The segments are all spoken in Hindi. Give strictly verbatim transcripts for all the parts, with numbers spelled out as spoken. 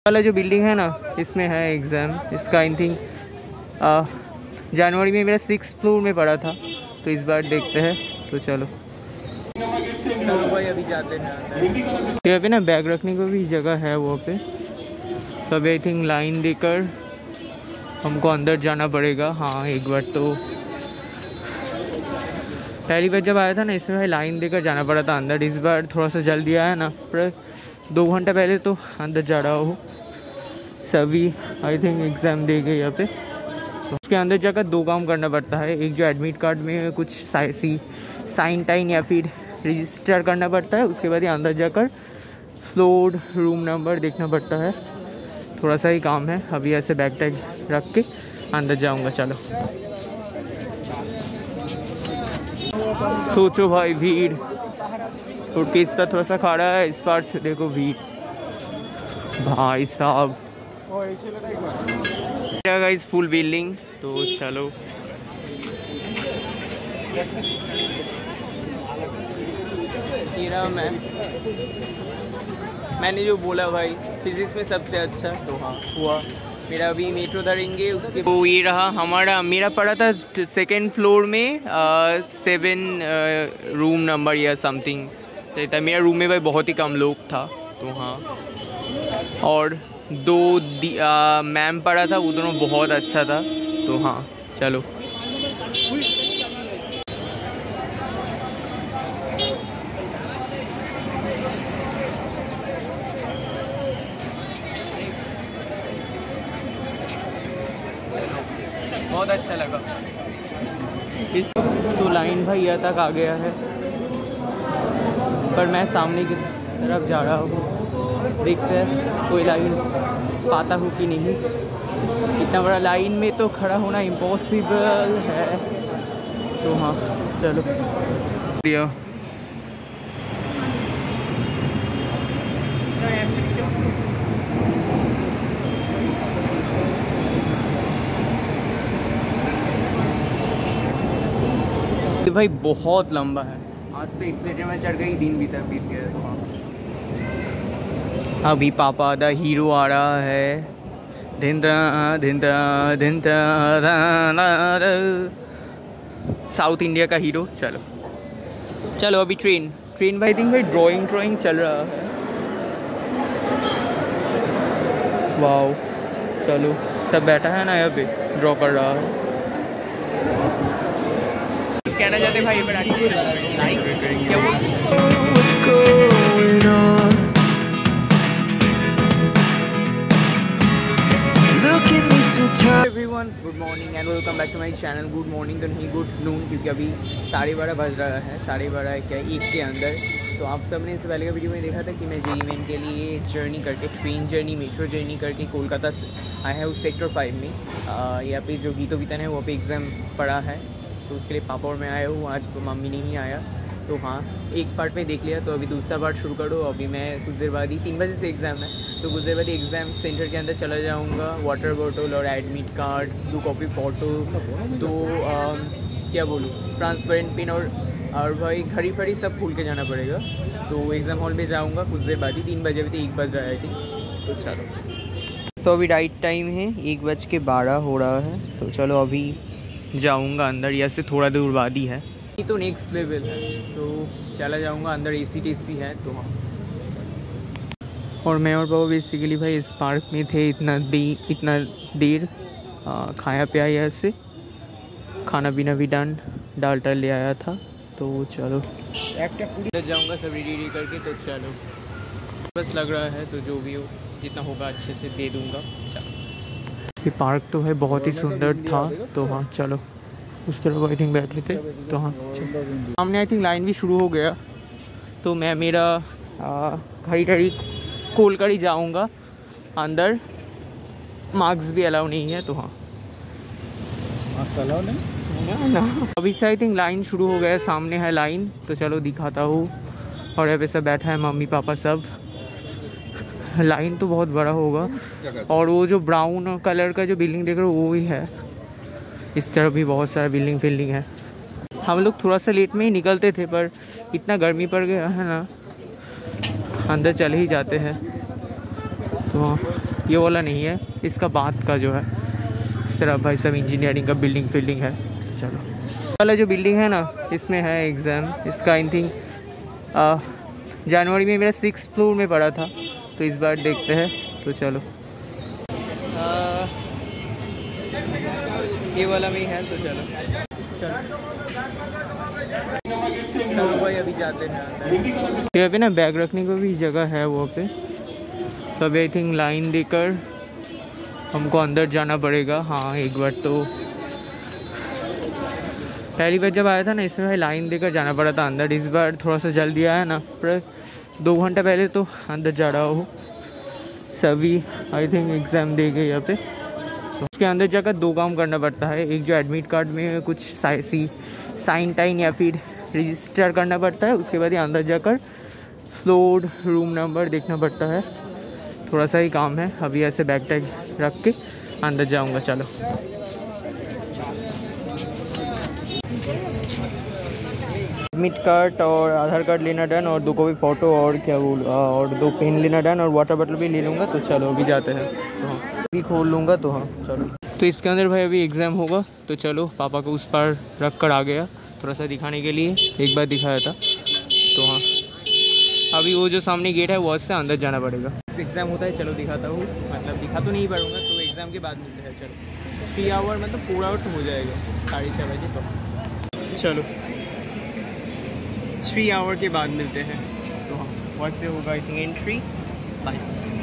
वाला जो बिल्डिंग है ना, इसमें है एग्ज़ाम। इसका आई थिंक जनवरी में मेरा सिक्स फ्लोर में पड़ा था, तो इस बार देखते हैं। तो चलो चलो भाई अभी जाते हैं। यहाँ पे ना बैग रखने को भी जगह है वहाँ पे, तो अभी आई थिंक लाइन देकर हमको अंदर जाना पड़ेगा। हाँ एक बार तो पहली बार जब आया था ना, इसमें भाई लाइन देकर जाना पड़ा था अंदर। इस बार थोड़ा सा जल्दी आया ना, पर दो घंटा पहले तो अंदर जा रहा हूँ। सभी आई थिंक एग्ज़ाम दे गए यहाँ पे। तो उसके अंदर जाकर दो काम करना पड़ता है। एक जो एडमिट कार्ड में कुछ सी साइन टाइन या फिर रजिस्टर करना पड़ता है, उसके बाद ही अंदर जाकर फ्लोर रूम नंबर देखना पड़ता है। थोड़ा सा ही काम है। अभी ऐसे बैग टैग रख के अंदर जाऊँगा। चलो सोचो भाई, भीड़ तो किसका थोड़ा सा खड़ा है। इस पार से देखो भीड़ भाई साहब। Guys full building. तो चलो मैं मैंने जो बोला भाई फिजिक्स में सबसे अच्छा, तो हाँ हुआ मेरा। अभी मेट्रो धरेंगे उसके। तो ये रहा हमारा, मेरा पड़ा था सेकेंड फ्लोर में सेवन रूम नंबर या समथिंग था। मेरा रूम में भाई बहुत ही कम लोग था, तो हाँ। और दो मैम पढ़ा था, वो दोनों बहुत अच्छा था, तो हाँ चलो। बहुत अच्छा लगा। इस तो लाइन भाई यहाँ तक आ गया है, पर मैं सामने की तरफ जा रहा हूँ। देखते हैं कोई लाइन पाता हूँ कि नहीं। इतना बड़ा लाइन में तो खड़ा होना इम्पॉसिबल है, तो हाँ चलो। भाई बहुत लंबा है। आज तो एक्सीटर में चढ़ गई, दिन बीता बीत गया। अभी पापा द हीरो आ रहा है। धिंदा धिंदा धिंदा साउथ इंडिया का हीरो। चलो चलो अभी ट्रेन ट्रेन भाई थिंक भाई ड्राइंग ड्राइंग चल रहा है। वाओ चलो, सब बैठा है ना यहाँ पे, ड्रॉ कर रहा है। कहना चाहते भाई everyone, good morning and welcome back to my channel. Good morning तो नहीं, गुड नून, क्योंकि अभी साढ़े बारह बज रहा है। साढ़े बारह क्या एक के अंदर। तो आप सब ने इससे पहले का वीडियो में देखा था कि मैं जेई मेन के लिए जर्नी करके, ट्रेन जर्नी, मेट्रो जर्नी करके कोलकाता आया है उस सेक्टर फाइव में। यहाँ पे जो गीतो वितन है वहाँ पे एग्ज़ाम पड़ा है, तो उसके लिए पापा और मैं आया हूँ। आज तो मम्मी नहीं आया, तो हाँ एक पार्ट में देख लिया, तो अभी दूसरा पार्ट शुरू करो। अभी मैं कुछ देर बाद ही, तीन बजे से एग्ज़ाम है, तो कुछ देर बाद ही एग्ज़ाम सेंटर के अंदर चला जाऊँगा। वाटर बॉटल और एडमिट कार्ड, दो कॉपी फ़ोटो, तो आ, क्या बोलूँ, ट्रांसपेरेंट पिन और और भाई घड़ी फड़ी सब भूल के जाना पड़ेगा। तो एग्ज़ाम हॉल में जाऊँगा कुछ देर बाद ही। तीन बजे अभी तो एक बज रहा है थी, तो चलो। तो अभी राइट टाइम है, एक बज के बारह हो रहा है। तो चलो अभी जाऊंगा अंदर, या से थोड़ा दूर बाद ही है। ये तो नेक्स्ट लेवल है, तो चला जाऊंगा अंदर। एसी टेसी है, तो हाँ। और मैं और पापा बेसिकली भाई इस पार्क में थे इतना दे इतना देर। आ, खाया पिया यहाँ से, खाना पीना भी डन, डाल टाल ले आया था। तो चलो जाऊंगा सब रेडी रेडी करके। तो चलो बस लग रहा है, तो जो भी हो जितना होगा अच्छे से दे दूँगा। चलो, ये पार्क तो है बहुत ही सुंदर था, तो हाँ चलो उस तरफ आई थिंक बैठ लेते। तो हाँ सामने आई थिंक लाइन भी शुरू हो गया, तो मैं मेरा घड़ी घड़ी खोल कर ही जाऊँगा अंदर। मार्क्स भी अलाउ नहीं है, तो हाँ मार्क्स अलाउ नहीं ना। अभी से आई थिंक लाइन शुरू हो गया, सामने है लाइन, तो चलो दिखाता हूँ। और यहाँ पे सब बैठा है, मम्मी पापा सब। लाइन तो बहुत बड़ा होगा, और वो जो ब्राउन कलर का जो बिल्डिंग देख रहे हो वो ही है। इस तरफ भी बहुत सारा बिल्डिंग फिल्डिंग है। हम लोग थोड़ा सा लेट में ही निकलते थे, पर इतना गर्मी पड़ गया है ना, अंदर चले ही जाते हैं। तो ये वाला नहीं है, इसका बाद का जो है इस तरह भाई सब इंजीनियरिंग का बिल्डिंग फील्डिंग है। चलो वाला जो बिल्डिंग है ना, इसमें है एग्ज़ाम। इसका आई थिंक जनवरी में मेरा सिक्स फ्लोर में पड़ा था, तो इस बार देखते हैं। तो चलो आ, ये वाला में है, तो चलो चलो चलो भाई अभी जाते हैं। यहाँ पे ना बैग रखने को भी जगह है वहाँ पे, तो अभी आई थिंक लाइन देकर हमको अंदर जाना पड़ेगा। हाँ एक बार तो पहली बार जब आया था ना, इसमें भाई लाइन देकर जाना पड़ा था अंदर। इस बार थोड़ा सा जल्दी आया ना, पर दो घंटा पहले तो अंदर जा रहा हूँ। सभी आई थिंक एग्ज़ाम दे गए यहाँ पे। तो उसके अंदर जाकर दो काम करना पड़ता है। एक जो एडमिट कार्ड में कुछ सी साइन टाइन या फिर रजिस्टर करना पड़ता है, उसके बाद ही अंदर जाकर फ्लोर रूम नंबर देखना पड़ता है। थोड़ा सा ही काम है। अभी ऐसे बैग टैग रख के अंदर जाऊँगा। चलो एडमिट कार्ड और आधार कार्ड लेना डन, और दो कॉपी फ़ोटो और क्या बोल और दो पेन लेना डन, और वाटर बॉटल भी ले लूँगा। तो चलो अभी जाते हैं। तो हाँ अभी खोल लूँगा। तो हाँ चलो। तो इसके अंदर भाई अभी एग्ज़ाम होगा, तो चलो पापा को उस पर रख कर आ गया थोड़ा सा दिखाने के लिए। एक बार दिखाया था। तो हाँ अभी वो जो सामने गेट है वो से अंदर जाना पड़ेगा। एग्ज़ाम होता है, चलो दिखाता हूँ। मतलब दिखा तो नहीं पाऊँगा, तो एग्ज़ाम के बाद मिलते हैं। चलो थ्री आवर मतलब फोर आवर तो हो जाएगा, साढ़े छः बजे। तो चलो थ्री आवर के बाद मिलते हैं। तो हाँ वहाँ से होगा आई थिंक एंट्री। बाय।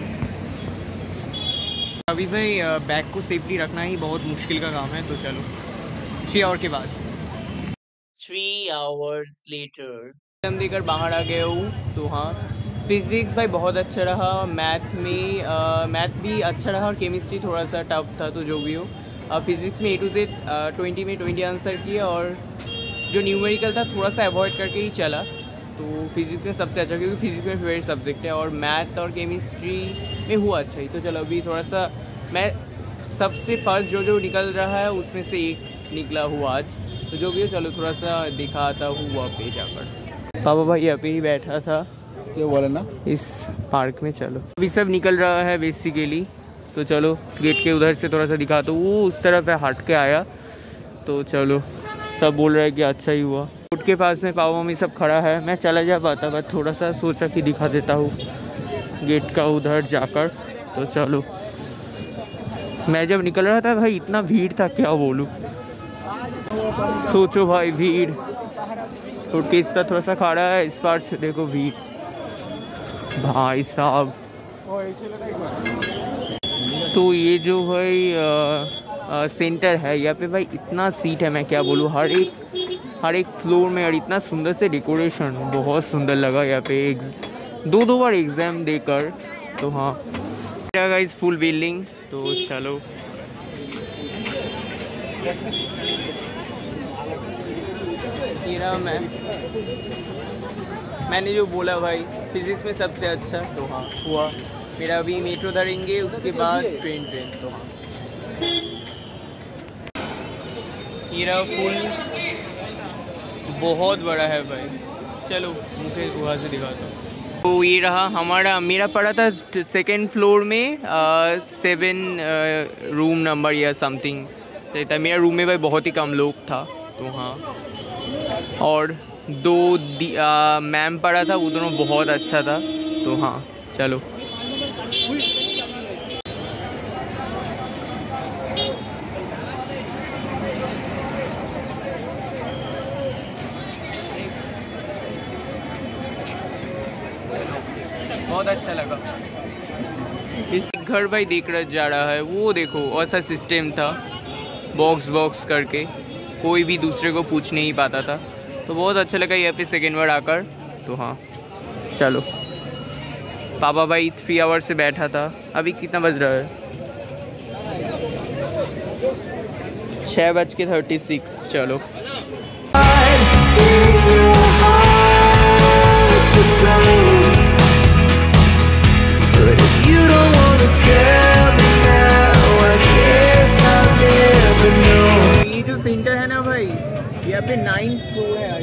अभी भाई बैग को सेफली रखना ही बहुत मुश्किल का काम है। तो चलो थ्री आवर के बाद। थ्री आवर्स लेटर एग्जाम देकर बाहर आ गया हूँ। तो हाँ फिज़िक्स भाई बहुत अच्छा रहा। मैथ में मैथ भी अच्छा रहा, और केमिस्ट्री थोड़ा सा टफ था। तो जो भी हो, फिज़िक्स में ए टू जेड ट्वेंटी में ट्वेंटी आंसर किया, और जो न्यूमेरिकल था थोड़ा सा अवॉइड करके ही चला। तो फिज़िक्स में सबसे अच्छा, क्योंकि फिज़िक्स में फेवरेट सब्जेक्ट है, और मैथ और केमिस्ट्री में हुआ अच्छा ही। तो चलो अभी थोड़ा सा मैं सबसे फर्स्ट जो जो निकल रहा है उसमें से एक निकला हुआ आज। तो जो भी हो, चलो थोड़ा सा दिखाता हूँ वहाँ पे जाकर। पापा भाई यहाँ पे ही बैठा था, ये बोले ना इस पार्क में। चलो अभी सब निकल रहा है बेसिकली। तो चलो गेट के उधर से थोड़ा सा दिखाता हूँ। वो उस तरफ है, हट के आया। तो चलो सब बोल रहा है कि अच्छा ही हुआ। रोड के पास में पापा मम्मी सब खड़ा है। मैं चला जा पाता, बट थोड़ा सा सोचा कि दिखा देता हूँ गेट का उधर जाकर। तो चलो मैं जब निकल रहा था भाई इतना भीड़ था, क्या बोलूँ। सोचो भाई भीड़। रोड के इस पर थोड़ा सा खड़ा है, इस पार से देखो भीड़ भाई साहब। तो ये जो भाई आ, सेंटर है यहाँ पे भाई इतना सीट है, मैं क्या बोलूँ। हर एक हर एक फ्लोर में, और इतना सुंदर से डेकोरेशन, बहुत सुंदर लगा यहाँ पे। दो दो बार एग्ज़ाम देकर। तो हाँ गाइस फुल बिल्डिंग। तो चलो ये मैं मैंने जो बोला भाई फिज़िक्स में सबसे अच्छा। तो हाँ हुआ मेरा। अभी मेट्रो धरेंगे, उसके बाद ट्रेन ट्रेन तो हाँ हीरा फुल बहुत बड़ा है भाई। चलो मुझे वहाँ से दिखाता हूँ। तो ये रहा हमारा, मेरा पड़ा था सेकेंड फ्लोर में सेवन रूम नंबर या समथिंग था। मेरा रूम में भाई बहुत ही कम लोग था। तो हाँ और दो मैम पढ़ा था, वो दोनों बहुत अच्छा था। तो हाँ चलो बहुत अच्छा लगा। इस घर भाई देख रहा जा रहा है, वो देखो ऐसा सिस्टम था, बॉक्स बॉक्स करके कोई भी दूसरे को पूछ नहीं पाता था। तो बहुत अच्छा लगा यहाँ पे सेकेंड बार आकर। तो हाँ चलो पापा भाई थ्री आवर से बैठा था। अभी कितना बज रहा है? छः बज के थर्टी सिक्स। चलो ये जो सेंटर है ना भाई, यहाँ पे नाइन्थ फ्लोर है,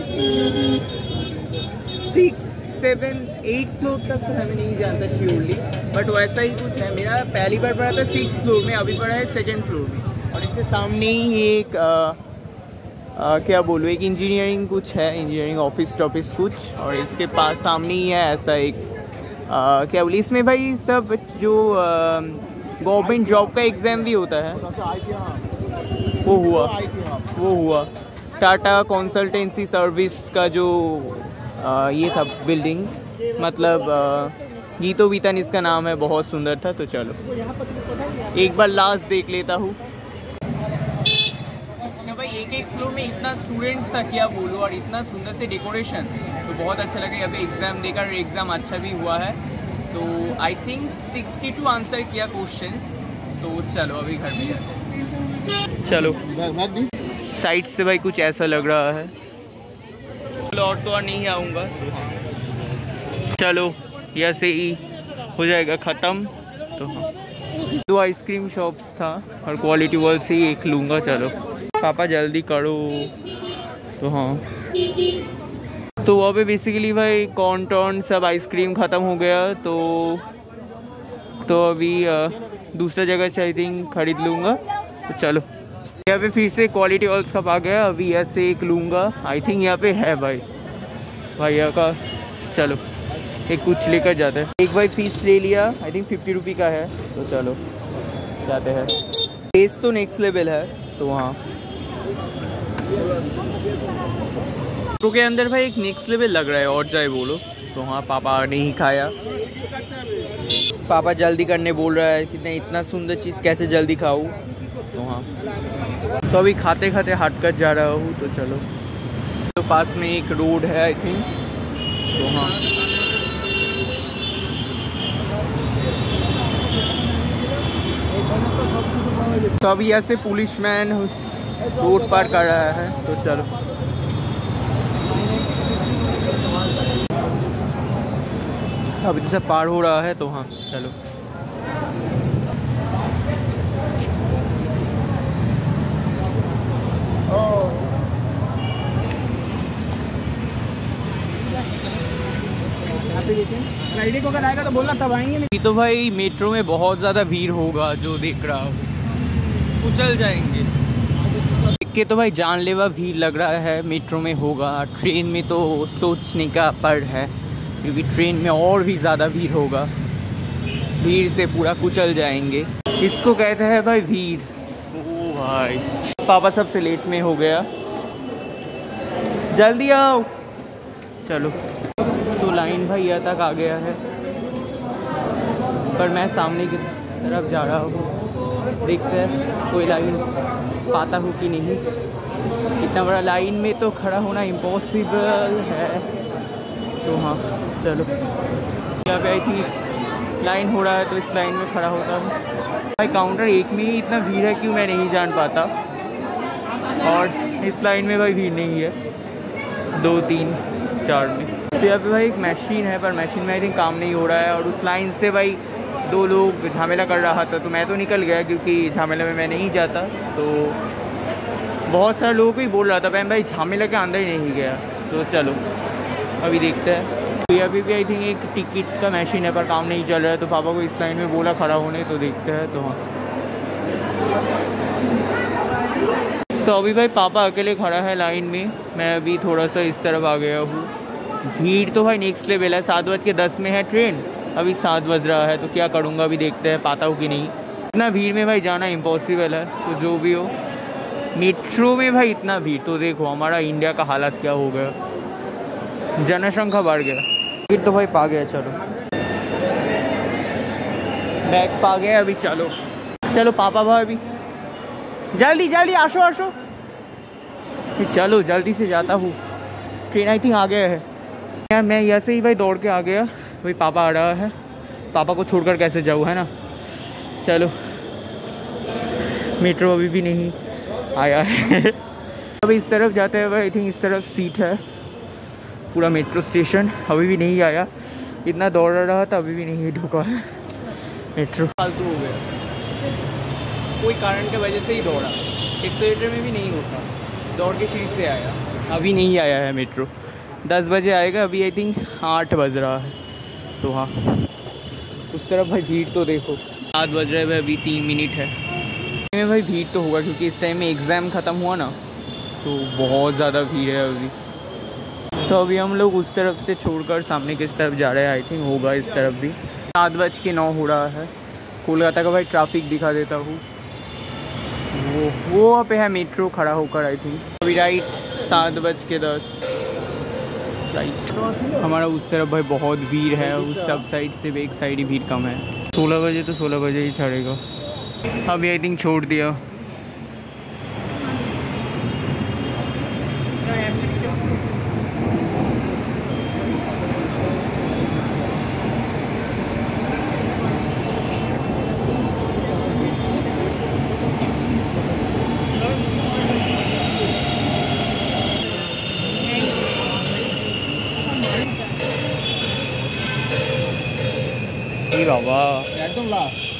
सिक्स सेवन एट फ्लोर तक तो हमें नहीं जानता श्योरली, बट वैसा ही कुछ है। मेरा पढ़ा पहली बार पढ़ा था सिक्स फ्लोर में, अभी पढ़ा है सेकेंड फ्लोर में। और इसके सामने ही एक आ, आ, क्या बोलूँ, एक इंजीनियरिंग कुछ है, इंजीनियरिंग ऑफिस टॉफिस कुछ। और इसके पास सामने ही है ऐसा एक आ, क्या बोले, इसमें भाई सब जो गवर्नमेंट जॉब का एग्ज़ाम भी होता है वो हुआ वो हुआ टाटा कंसल्टेंसी सर्विस का जो आ, ये था बिल्डिंग, मतलब गीतो वीतन इसका नाम है, बहुत सुंदर था। तो चलो एक बार लास्ट देख लेता हूँ। भाई एक एक फ्लोर में इतना स्टूडेंट्स था, क्या बोलो, और इतना सुंदर से डेकोरेशन, तो बहुत अच्छा लगा। यहाँ पे एग्ज़ाम देकर एग्ज़ाम अच्छा भी हुआ है। तो I think sixty two answer किया क्वेश्चंस। तो चलो अभी घर में जाते। चलो साइड से भाई कुछ ऐसा लग रहा है। और तो और नहीं आऊँगा। तो हाँ चलो यहाँ से ही हो जाएगा ख़त्म। तो हाँ दो आइसक्रीम शॉप्स था और क्वालिटी वर्ल्ड से ही एक लूँगा। चलो पापा जल्दी करो। तो हाँ तो वहाँ पे बेसिकली भाई कॉर्न टॉर्न सब आइसक्रीम ख़त्म हो गया। तो तो अभी आ, दूसरा जगह से आई थिंक ख़रीद लूँगा। तो चलो यहाँ पे फिर से क्वालिटी वर्ल्ड कप आ गया। अभी यहाँ से एक लूँगा, आई थिंक यहाँ पे है भाई भैया का। चलो एक कुछ लेकर जाते हैं। एक भाई पीस ले लिया, आई थिंक फिफ्टी रुपी का है। तो चलो जाते हैं। टेस्ट तो नेक्स्ट लेवल है। तो वहाँ तो के अंदर भाई एक नेक्स्ट लेवल लग रहा है, और जाए बोलो। तो हाँ पापा ने ही खाया। पापा जल्दी करने बोल रहा है, कितने इतना सुंदर चीज़ कैसे जल्दी खाऊँ। तो हाँ तो अभी खाते खाते हट कर जा रहा हूँ। तो चलो तो पास में एक रोड है आई थिंक। तो हाँ तो अभी ऐसे पुलिसमैन रोड पार कर रहा है। तो चलो अभी तो सब पार हो रहा है। तो हाँ चलो फ्राइडे को अगर आएगा तो बोलना तब आएंगे। नहीं तो भाई मेट्रो में बहुत ज़्यादा भीड़ होगा, जो देख रहा हो कुचल जाएंगे। देख के तो भाई जानलेवा भीड़ लग रहा है मेट्रो में होगा। ट्रेन में तो सोचने का पर है, क्योंकि ट्रेन में और भी ज़्यादा भीड़ होगा। भीड़ से पूरा कुचल जाएंगे। इसको कहते हैं भाई भीड़। ओ भाई पापा सबसे लेट में हो गया, जल्दी आओ। चलो तो लाइन भाई यहाँ तक आ गया है, पर मैं सामने की तरफ जा रहा हूँ। देखते हैं कोई लाइन पाता हूँ कि नहीं। इतना बड़ा लाइन में तो खड़ा होना इम्पॉसिबल है। तो हाँ चलो यहाँ पे आई थिंक लाइन हो रहा है, तो इस लाइन में खड़ा होता हूँ। भाई काउंटर एक में ही इतना भीड़ है, क्यों मैं नहीं जान पाता। और इस लाइन में भाई भीड़ नहीं है, दो तीन चार में। तो यहाँ पे भाई एक मशीन है, पर मशीन में आई थिंक काम नहीं हो रहा है। और उस लाइन से भाई दो लोग झमेला कर रहा था, तो मैं तो निकल गया, क्योंकि झमेला में मैं नहीं जाता। तो बहुत सारे लोगों को ही बोल रहा था, मैं भाई झमेला के अंदर ही नहीं गया। तो चलो अभी देखते हैं। तो अभी भी आई थिंक एक टिकट का मशीन है, पर काम नहीं चल रहा है। तो पापा को इस लाइन में बोला खड़ा होने, तो देखते हैं। तो हाँ तो अभी भाई पापा अकेले खड़ा है लाइन में, मैं अभी थोड़ा सा इस तरफ आ गया हूँ। भीड़ तो भाई नेक्स्ट लेवल है। सात बज के दस में है ट्रेन, अभी सात बज रहा है। तो क्या करूँगा अभी देखते हैं, पाता हूँ कि नहीं। इतना भीड़ में भाई जाना इम्पॉसिबल है। तो जो भी हो, मेट्रो में भाई इतना भीड़, तो देखो हमारा इंडिया का हालत क्या हो गया, जनसंख्या बढ़ गया। टिकट तो भाई पा गया। चलो बैग पा गया। अभी चलो चलो पापा भाई अभी जल्दी जल्दी आशो आशो। चलो जल्दी से जाता हूँ, ट्रेन आई थिंक आ गया है। यार मैं यहाँ से ही भाई दौड़ के आ गया। भाई पापा आ रहा है, पापा को छोड़कर कैसे जाऊँ, है ना। चलो मेट्रो अभी भी नहीं आया है। अब इस तरफ जाते हैं भाई, आई थिंक इस तरफ सीट है। पूरा मेट्रो स्टेशन अभी भी नहीं आया। इतना दौड़ रहा था, अभी भी नहीं ढुका है मेट्रो। फालतू हो गया, कोई कारण की वजह से ही दौड़ा। एक्सीलेटर में भी नहीं होता, दौड़ के सीट से आया। अभी नहीं आया है मेट्रो, दस बजे आएगा। अभी आई थिंक आठ बज रहा है। तो हाँ उस तरफ भाई भीड़ तो देखो। सात बज रहे हैं, अभी तीन मिनट है। में भाई भीड़ तो होगा क्योंकि इस टाइम में एग्ज़ाम ख़त्म हुआ ना, तो बहुत ज़्यादा भीड़ है अभी। तो अभी हम लोग उस तरफ से छोड़कर सामने किस तरफ जा रहे हैं, आई थिंक होगा इस तरफ भी। सात बज के नौ हो रहा है। कोलकाता का भाई ट्रैफिक दिखा देता हूँ, वो वो वहाँ पे है मेट्रो खड़ा होकर, आई थिंक। अभी राइट सात बज के दस राइट। हमारा उस तरफ भाई बहुत भीड़ है, उस सब साइड से भी एक साइड ही भीड़ कम है। सोलह बजे तो सोलह बजे ही चढ़ेगा। अभी आई थिंक छोड़ दिया। बाबा एकदम लास्ट।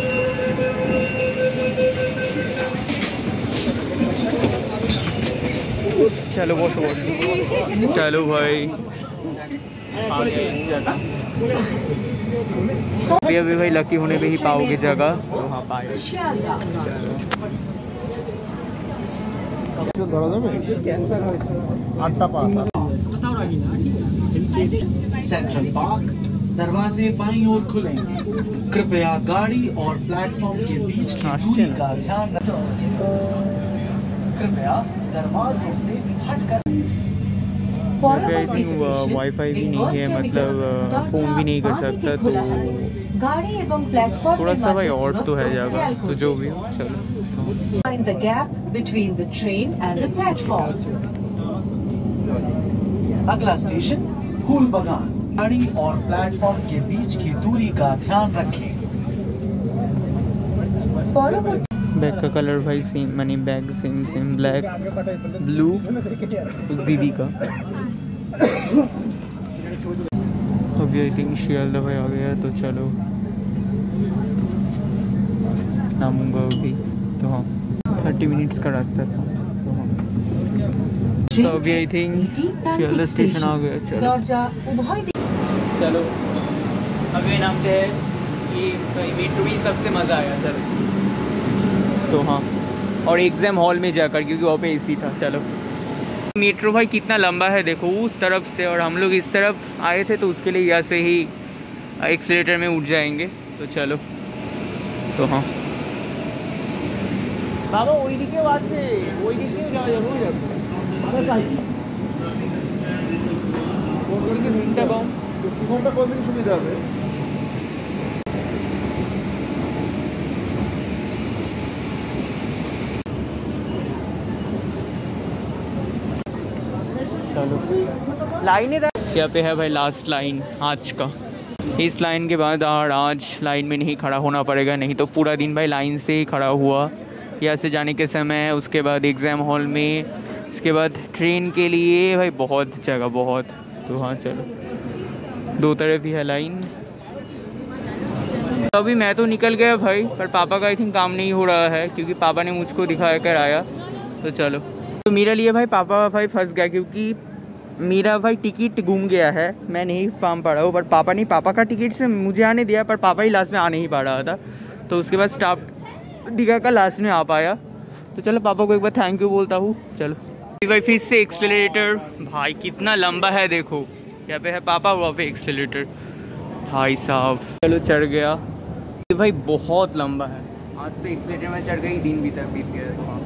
चलो बस बस चलो भाई अभी अभी भाई लकी होने पे ही पाओगे जगह, तो हाँ पाए। सेंट्रल पार्क दरवाजे बाईं ओर खुलेंगे। कृपया गाड़ी और प्लेटफॉर्म के बीच की दूरी का ध्यान रखें। कृपया दरवाजों से हटकर। आई थिंक वाईफाई भी नहीं है, मतलब फ़ोन भी नहीं कर सकता, तो गाड़ी एवं प्लेटफॉर्म थोड़ा सा भाई और तो है जगह, तो जो भी हो चलो। Find the gap between the train and the platform. अगला स्टेशन फूल बागान। गाड़ी और प्लेटफॉर्म के बीच की दूरी का ध्यान रखें। बैग का कलर भाई same, money bag same same black blue उस दीदी का। अभी आई थिंक शियालदा भाई आ गया, तो चलो नामूंगा अभी। तो हाँ थर्टी मिनट्स का रास्ता था, तो हाँ तो अभी आई थिंक शियालदा स्टेशन आ गया। चलो चलो अभी नाम से है कि भाई मेट्रो में सबसे मज़ा आया सर। तो हाँ और एग्ज़ाम हॉल में जाकर, क्योंकि वहाँ पे एसी था। चलो मेट्रो भाई कितना लंबा है देखो उस तरफ से, और हम लोग इस तरफ आए थे, तो उसके लिए यहाँ से ही एक्सीलेटर में उठ जाएंगे। तो चलो तो हाँ बाबा वही दिखे बात से वही दिखे जाओ जरूर घंटा पाऊँ ঘন্টা কতদিন সুবিধা হবে? चलो लाइन यहाँ पे है भाई लास्ट लाइन आज का। इस लाइन के बाद और आज लाइन में नहीं खड़ा होना पड़ेगा, नहीं तो पूरा दिन भाई लाइन से ही खड़ा हुआ। यहाँ से जाने के समय, उसके बाद एग्ज़ाम हॉल में, उसके बाद ट्रेन के लिए भाई बहुत जगह बहुत। तो हाँ चलो दो तरफ ही है लाइन। तो अभी मैं तो निकल गया भाई, पर पापा का आई थिंक काम नहीं हो रहा है, क्योंकि पापा ने मुझको दिखा कर आया। तो चलो तो मेरे लिए भाई पापा भाई फंस गया, क्योंकि मेरा भाई टिकट गुम गया है, मैं नहीं पाम पा रहा हूँ। पर पापा ने पापा का टिकट से मुझे आने दिया, पर पापा ही लास्ट में आ नहीं पा रहा था। तो उसके बाद स्टाफ दिखा कर लास्ट में आ पाया। तो चलो पापा को एक बार थैंक यू बोलता हूँ। चलो भाई फिर से एक्सेलरेटर, भाई कितना लंबा है देखो। यहाँ पे है पापा, वहाँ पे एक्सेलरेटर भाई साहब। चलो चढ़ गया, ये भाई बहुत लंबा है। आज तो एक्सेलरेटर में चढ़ गई, दिन भी तक बीत गया। हाँ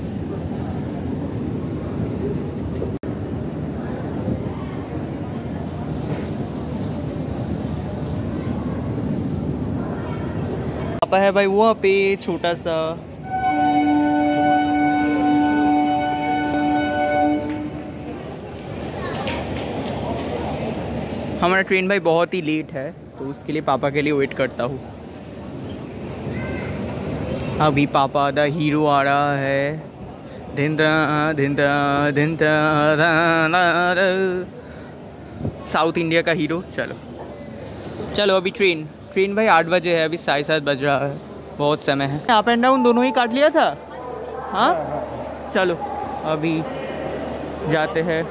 पापा है भाई वहाँ पे छोटा सा। हमारा ट्रेन भाई बहुत ही लेट है, तो उसके लिए पापा के लिए वेट करता हूँ। अभी पापा द हीरो आ रहा है। धिंदा धिंदा धिंदा साउथ इंडिया का हीरो। चलो चलो अभी ट्रेन ट्रेन भाई आठ बजे है, अभी साढ़े सात बज रहा है, बहुत समय है। अप एंड डाउन दोनों ही काट लिया था। हाँ चलो अभी जाते हैं।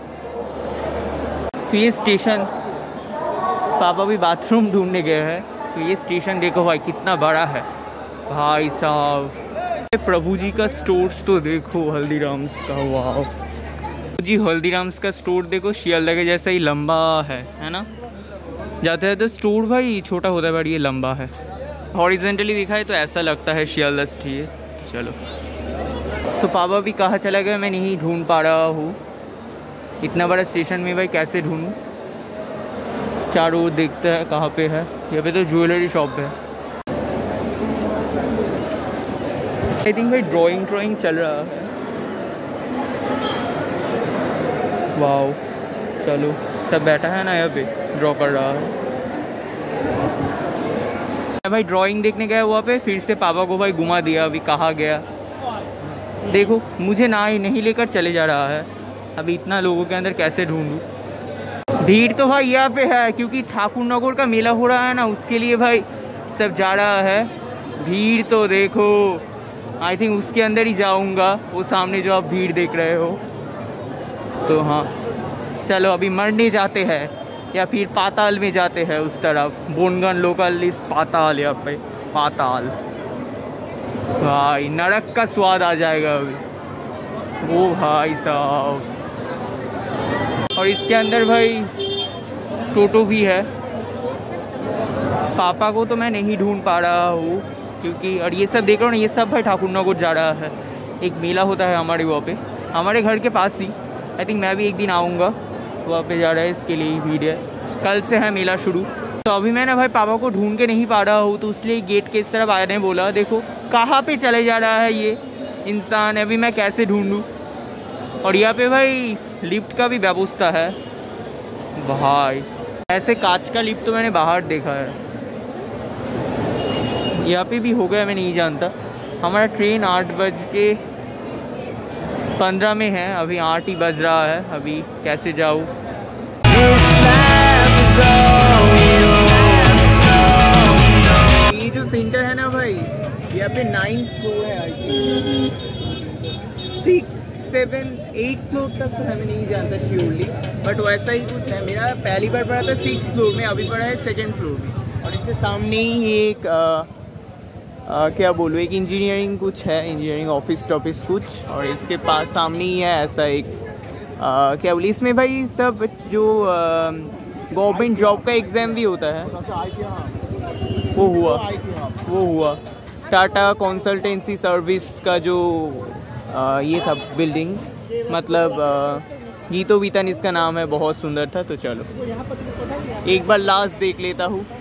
ये स्टेशन, पापा भी बाथरूम ढूंढने गए हैं, तो ये स्टेशन देखो भाई कितना बड़ा है भाई साहब। प्रभु जी का स्टोर्स तो देखो हल्दीराम्स का, वाह जी हल्दीराम्स का स्टोर देखो शियालदह के जैसा ही लंबा है है ना। जाते जाते स्टोर भाई छोटा होता है बट ये लंबा है। हॉरिजेंटली देखा है तो ऐसा लगता है शियालदह स्ट्रीट। चलो तो पापा भी कहाँ चला गया मैं नहीं ढूंढ पा रहा हूँ। इतना बड़ा स्टेशन में भाई कैसे ढूंढूँ। चारों ओर देखते हैं कहाँ पे है। यहाँ पे तो ज्वेलरी शॉप है। आई थिंक भाई ड्राइंग ड्राइंग चल रहा है। वाओ चलो सब बैठा है ना यहाँ पे ड्रॉ कर रहा है भाई। ड्राइंग देखने गया वहाँ पे, फिर से पापा को भाई घुमा दिया। अभी कहाँ गया देखो, मुझे ना ही नहीं लेकर चले जा रहा है। अभी इतना लोगों के अंदर कैसे ढूंढूं। भीड़ तो भाई यहाँ पे है क्योंकि ठाकुर नगर का मेला हो रहा है ना, उसके लिए भाई सब जा रहा है। भीड़ तो देखो, आई थिंक उसके अंदर ही जाऊंगा, वो सामने जो आप भीड़ देख रहे हो। तो हाँ चलो अभी मरने जाते हैं या फिर पाताल में जाते हैं उस तरफ। बोनगन लोकल इस पाताल, यहाँ पे पाताल भाई नरक का स्वाद आ जाएगा अभी। वो भाई साहब, और इसके अंदर भाई टोटो भी है। पापा को तो मैं नहीं ढूंढ पा रहा हूँ क्योंकि, और ये सब देख रहा हूँ ना, ये सब भाई ठाकुर नगर जा रहा है। एक मेला होता है हमारे वहाँ पे, हमारे घर के पास ही। आई थिंक मैं भी एक दिन आऊँगा, वहाँ पे जा रहा है, इसके लिए ही भीड़ है। कल से है मेला शुरू। तो अभी मैं ना भाई पापा को ढूंढ के नहीं पा रहा हूँ, तो इसलिए गेट के इस तरफ आने बोला। देखो कहाँ पे चले जा रहा है ये इंसान, अभी मैं कैसे ढूंढूँ। और यहाँ पे भाई लिफ्ट का भी व्यवस्था है भाई। ऐसे कांच का लिफ्ट तो मैंने बाहर देखा है, यहाँ पे भी होगा मैं नहीं जानता। हमारा ट्रेन आठ बज के पंद्रह में है, अभी आठ ही बज रहा है। अभी कैसे जाऊँ। ये जो सेंटर है ना भाई, यहाँ पे नाइन्थ फ्लोर है, I think six seven eight floor तक तो हमें नहीं जानता श्योरली, बट वैसा ही कुछ है। मेरा पहली बार पढ़ा था सिक्स फ्लोर में, अभी पढ़ा है सेकेंड फ्लोर में। और इसके सामने ही एक आ, आ, क्या बोलूँ, एक इंजीनियरिंग कुछ है, इंजीनियरिंग ऑफिस टॉफिस कुछ। और इसके पास सामने ही है ऐसा एक आ, क्या बोले, इसमें भाई सब जो गवर्नमेंट जॉब का एग्ज़ाम भी होता है। वो हुआ वो हुआ टाटा कंसल्टेंसी सर्विस का जो आ, ये था बिल्डिंग, मतलब गीतो वीतन इसका नाम है, बहुत सुंदर था। तो चलो एक बार लास्ट देख लेता हूँ।